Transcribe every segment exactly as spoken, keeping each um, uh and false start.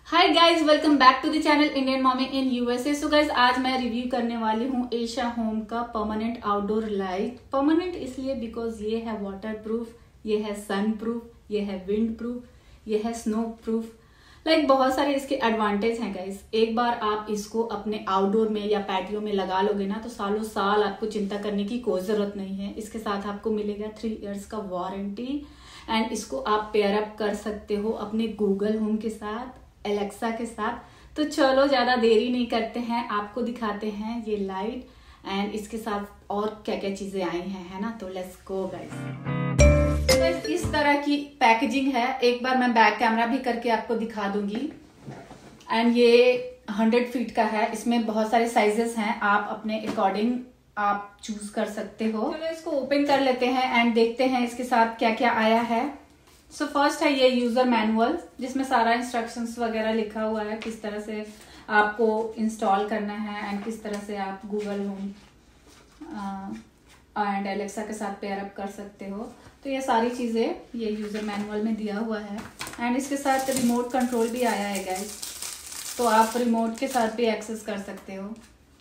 Hi guys, welcome back to the channel Indian mommy in USA. So guys, आज मैं review करने वाली हूँ एशा होम का परमानेंट आउटडोर लाइट। परमानेंट इसलिए बिकॉज ये है वाटर प्रूफ, ये है सन प्रूफ, ये है विंड प्रूफ, ये है स्नो प्रूफ। लाइक बहुत सारे इसके एडवांटेज हैं गाइज। एक बार आप इसको अपने आउटडोर में या पैटियो में लगा लोगे ना तो सालों साल आपको चिंता करने की कोई जरूरत नहीं है। इसके साथ आपको मिलेगा थ्री इयर्स का वारंटी एंड इसको आप पेयर अप कर सकते हो अपने गूगल होम के साथ, एलेक्सा के साथ। तो चलो ज्यादा देरी नहीं करते हैं, आपको दिखाते हैं ये लाइट एंड इसके साथ और क्या क्या चीजें आई हैं, है ना। तो लेट्स गो गाइस। इस तरह की पैकेजिंग है। एक बार मैं बैक कैमरा भी करके आपको दिखा दूंगी। एंड ये हंड्रेड फीट का है। इसमें बहुत सारे साइजेस हैं, आप अपने अकॉर्डिंग आप चूज कर सकते हो। चलो इसको ओपन कर लेते हैं एंड देखते हैं इसके साथ क्या क्या आया है। सो so फर्स्ट है ये यूजर मैनुअल, जिसमें सारा इंस्ट्रक्शंस वगैरह लिखा हुआ है, किस तरह से आपको इंस्टॉल करना है एंड किस तरह से आप गूगल होम एंड एलेक्सा के साथ पेयर अप कर सकते हो। तो ये सारी चीजें ये यूजर मैनुअल में दिया हुआ है। एंड इसके साथ रिमोट कंट्रोल भी आया है गाइस, तो आप रिमोट के साथ भी एक्सेस कर सकते हो।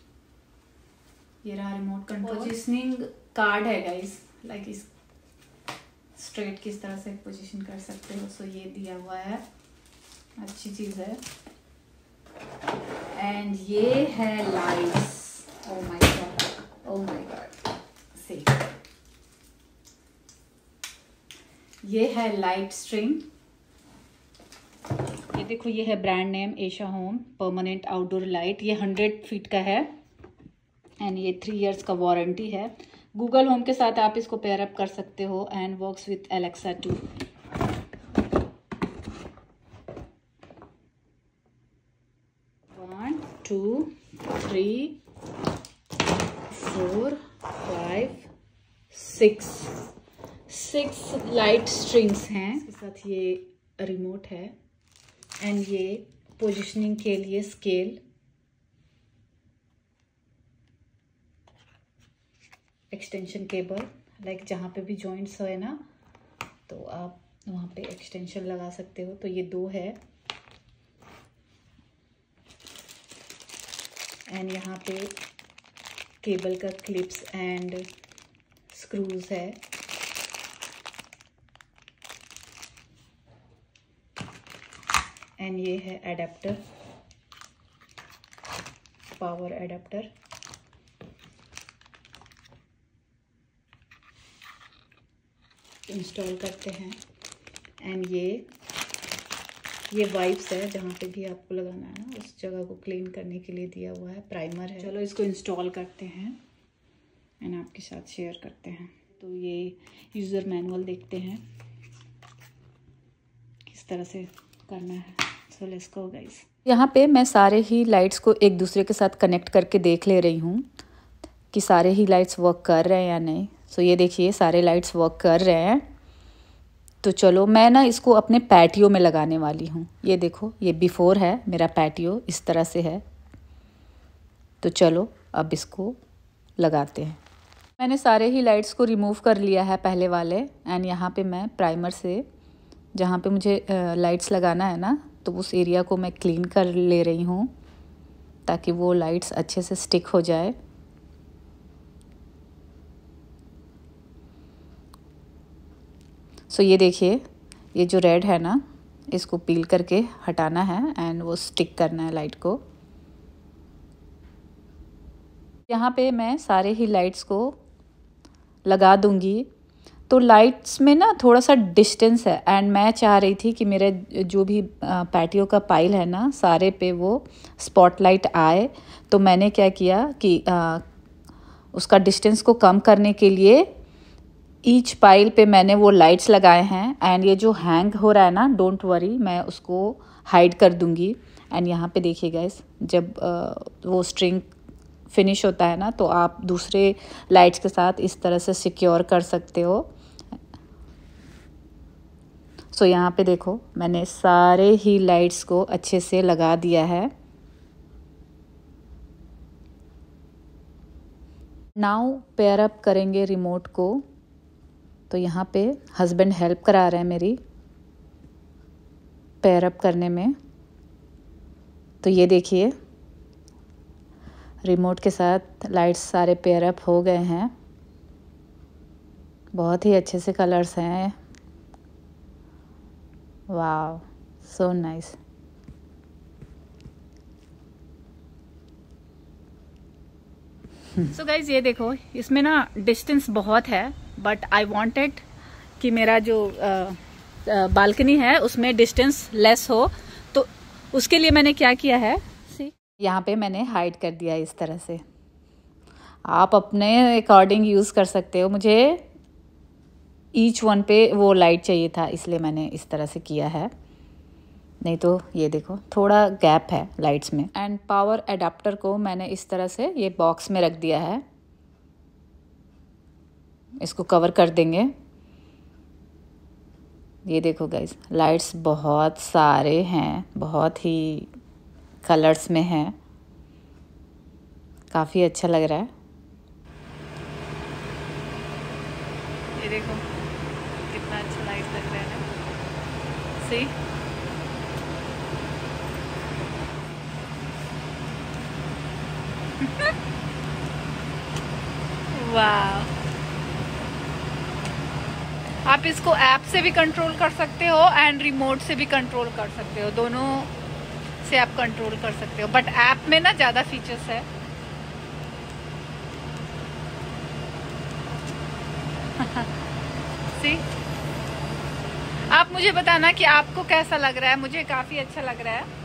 ये रहा रिमोट कंट्रोल। पोजिशनिंग कार्ड है गाइस, लाइक इस स्ट्रेट किस तरह से पोजीशन कर सकते हो। सो ये दिया हुआ है, अच्छी चीज है। एंड ये है lights. Oh my God, oh my God, see ये है लाइट स्ट्रिंग। ये देखो, ये है brand name Esha home permanent outdoor light. ये हंड्रेड फीट का है एंड ये थ्री इयर्स का वारंटी है। गूगल होम के साथ आप इसको पेयर अप कर सकते हो and works with Alexa too. One two three four five six six light strings हैं। इसके साथ ये रिमोट है एंड ये पोजिशनिंग के लिए स्केल, एक्सटेंशन केबल, लाइक जहाँ पे भी जॉइंट्स है ना तो आप वहाँ पे एक्सटेंशन लगा सकते हो। तो ये दो है एंड यहाँ पे केबल का क्लिप्स एंड स्क्रूज है। एंड ये है एडेप्टर, पावर एडेप्टर। इंस्टॉल करते हैं एंड ये ये वाइप्स है, जहाँ पे भी आपको लगाना है ना उस जगह को क्लीन करने के लिए दिया हुआ है। प्राइमर है। चलो इसको इंस्टॉल करते हैं एंड आपके साथ शेयर करते हैं। तो ये यूज़र मैनुअल देखते हैं किस तरह से करना है। So let's go guys. यहाँ पे मैं सारे ही लाइट्स को एक दूसरे के साथ कनेक्ट करके देख ले रही हूँ कि सारे ही लाइट्स वर्क कर रहे हैं या नहीं। सो so, ये देखिए सारे लाइट्स वर्क कर रहे हैं। तो चलो मैं ना इसको अपने पैटियो में लगाने वाली हूँ। ये देखो, ये बिफोर है मेरा पैटियो, इस तरह से है। तो चलो अब इसको लगाते हैं। मैंने सारे ही लाइट्स को रिमूव कर लिया है पहले वाले एंड यहाँ पे मैं प्राइमर से जहाँ पे मुझे लाइट्स लगाना है ना तो उस एरिया को मैं क्लीन कर ले रही हूँ ताकि वो लाइट्स अच्छे से स्टिक हो जाए। सो so, ये देखिए, ये जो रेड है ना इसको पील करके हटाना है एंड वो स्टिक करना है लाइट को। यहाँ पे मैं सारे ही लाइट्स को लगा दूंगी। तो लाइट्स में ना थोड़ा सा डिस्टेंस है एंड मैं चाह रही थी कि मेरे जो भी पैटियो का पाइल है ना सारे पे वो स्पॉटलाइट आए। तो मैंने क्या किया कि आ, उसका डिस्टेंस को कम करने के लिए ईच पाइल पे मैंने वो लाइट्स लगाए हैं। एंड ये जो हैंग हो रहा है ना, डोंट वरी, मैं उसको हाइड कर दूंगी। एंड यहाँ पे देखिए गाइस, जब आ, वो स्ट्रिंग फिनिश होता है ना तो आप दूसरे लाइट्स के साथ इस तरह से सिक्योर कर सकते हो। सो so, यहाँ पे देखो मैंने सारे ही लाइट्स को अच्छे से लगा दिया है। नाउ पेयर अप करेंगे रिमोट को। तो यहाँ पे हस्बैंड हेल्प करा रहे हैं मेरी पेयर अप करने में। तो ये देखिए रिमोट के साथ लाइट्स सारे पेयर अप हो गए हैं। बहुत ही अच्छे से कलर्स हैं। वाव, सो नाइस। सो गाइज ये देखो, इसमें ना डिस्टेंस बहुत है, बट आई वांटेड कि मेरा जो बालकनी है उसमें डिस्टेंस लेस हो, तो उसके लिए मैंने क्या किया है, सी यहाँ पे मैंने हाइड कर दिया इस तरह से। आप अपने अकॉर्डिंग यूज़ कर सकते हो। मुझे ईच वन पे वो लाइट चाहिए था, इसलिए मैंने इस तरह से किया है। नहीं तो ये देखो थोड़ा गैप है लाइट्स में। एंड पावर एडाप्टर को मैंने इस तरह से ये बॉक्स में रख दिया है। इसको कवर कर देंगे। ये देखो गाइस, लाइट्स बहुत सारे हैं, बहुत ही कलर्स में हैं। काफ़ी अच्छा लग रहा है। ये देखो कितना अच्छा लाइट लग रहा है ना। सी वाह। आप इसको ऐप से भी कंट्रोल कर सकते हो एंड रिमोट से भी कंट्रोल कर सकते हो, दोनों से आप कंट्रोल कर सकते हो, बट ऐप में ना ज़्यादा फीचर्स है। सी आप मुझे बताना कि आपको कैसा लग रहा है। मुझे काफ़ी अच्छा लग रहा है।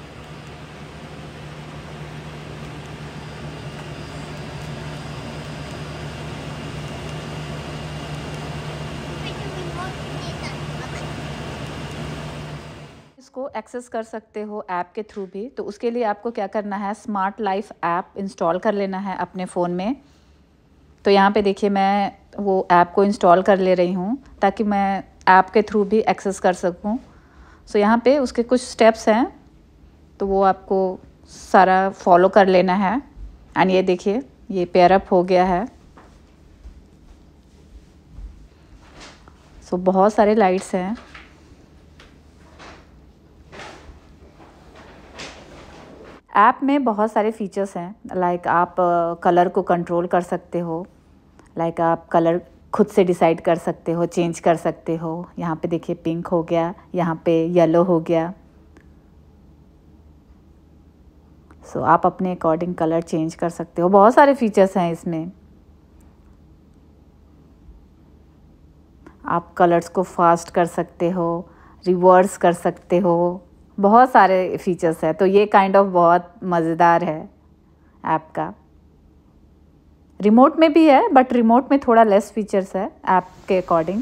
इसको एक्सेस कर सकते हो ऐप के थ्रू भी। तो उसके लिए आपको क्या करना है, स्मार्ट लाइफ ऐप इंस्टॉल कर लेना है अपने फ़ोन में। तो यहाँ पे देखिए मैं वो ऐप को इंस्टॉल कर ले रही हूँ ताकि मैं ऐप के थ्रू भी एक्सेस कर सकूँ। सो यहाँ पे उसके कुछ स्टेप्स हैं, तो वो आपको सारा फॉलो कर लेना है। एंड ये देखिए ये पेयर अप हो गया है। सो बहुत सारे लाइट्स हैं। ऐप में बहुत सारे फीचर्स हैं, लाइक आप कलर को कंट्रोल कर सकते हो, लाइक आप कलर खुद से डिसाइड कर सकते हो, चेंज कर सकते हो। यहाँ पे देखिए पिंक हो गया, यहाँ पे येलो हो गया। सो so, आप अपने अकॉर्डिंग कलर चेंज कर सकते हो। बहुत सारे फीचर्स हैं इसमें। आप कलर्स को फास्ट कर सकते हो, रिवर्स कर सकते हो। बहुत सारे फीचर्स है। तो ये काइंड ऑफ बहुत मज़ेदार है ऐप का। रिमोट में भी है, बट रिमोट में थोड़ा लेस फीचर्स है ऐप के अकॉर्डिंग।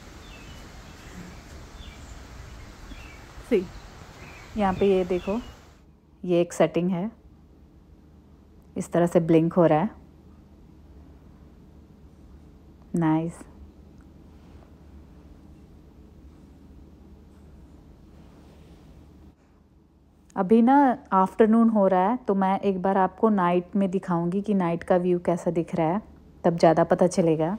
सी यहाँ पे ये देखो, ये एक सेटिंग है, इस तरह से ब्लिंक हो रहा है। नाइस। अभी ना आफ्टरनून हो रहा है, तो मैं एक बार आपको नाइट में दिखाऊंगी कि नाइट का व्यू कैसा दिख रहा है, तब ज़्यादा पता चलेगा।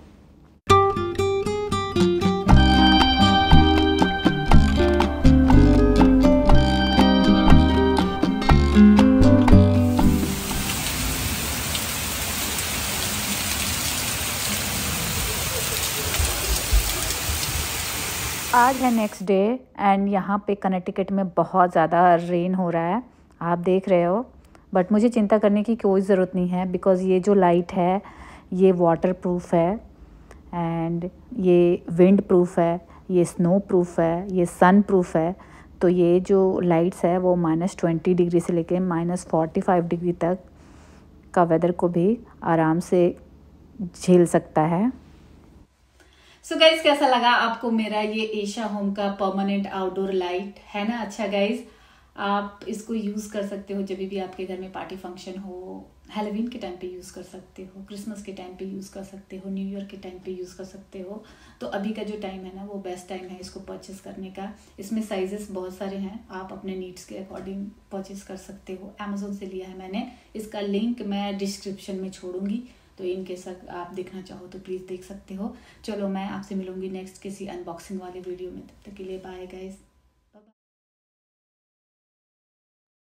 आज है नेक्स्ट डे एंड यहाँ पे कनेक्टिकट में बहुत ज़्यादा रेन हो रहा है, आप देख रहे हो। बट मुझे चिंता करने की कोई ज़रूरत नहीं है, बिकॉज़ ये जो लाइट है ये वाटर प्रूफ है एंड ये विंड प्रूफ है, ये स्नो प्रूफ है, ये सन प्रूफ है। तो ये जो लाइट्स है वो माइनस ट्वेंटी डिग्री से लेके माइनस फोर्टी फाइव डिग्री तक का वेदर को भी आराम से झेल सकता है। सो so गाइज कैसा लगा आपको मेरा ये एशा होम का परमानेंट आउटडोर लाइट, है ना अच्छा गाइज। आप इसको यूज़ कर सकते हो जब भी आपके घर में पार्टी फंक्शन हो, हैलोवीन के टाइम पे यूज़ कर सकते हो, क्रिसमस के टाइम पे यूज़ कर सकते हो, न्यू ईयर के टाइम पे यूज़ कर सकते हो। तो अभी का जो टाइम है ना वो बेस्ट टाइम है इसको परचेस करने का। इसमें साइजेस बहुत सारे हैं, आप अपने नीड्स के अकॉर्डिंग परचेस कर सकते हो। अमेजोन से लिया है मैंने, इसका लिंक मैं डिस्क्रिप्शन में छोड़ूंगी, तो इनकेस आप देखना चाहो तो प्लीज़ देख सकते हो। चलो मैं आपसे मिलूंगी नेक्स्ट किसी अनबॉक्सिंग वाले वीडियो में, तब तक के लिए बाय गाइस।